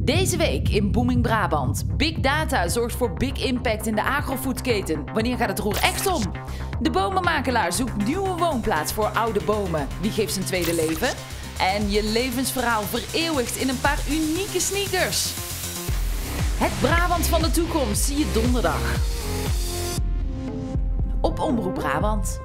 Deze week in Booming Brabant. Big data zorgt voor big impact in de agrofoodketen. Wanneer gaat het roer echt om? De bomenmakelaar zoekt nieuwe woonplaats voor oude bomen. Wie geeft zijn tweede leven? En je levensverhaal vereeuwigt in een paar unieke sneakers. Het Brabant van de toekomst zie je donderdag op Omroep Brabant.